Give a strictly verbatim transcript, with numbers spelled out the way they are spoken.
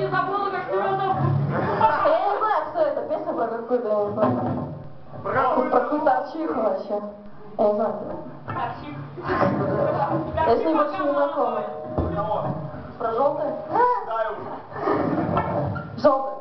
не забыла, как тебя зовут. Я не знаю, что это. Песня про какую-то, я не знаю. Про какую-то арчиху вообще. Я не знаю. Арчих. Я с ним больше не знакома. Про Жёлтая? Жёлтая.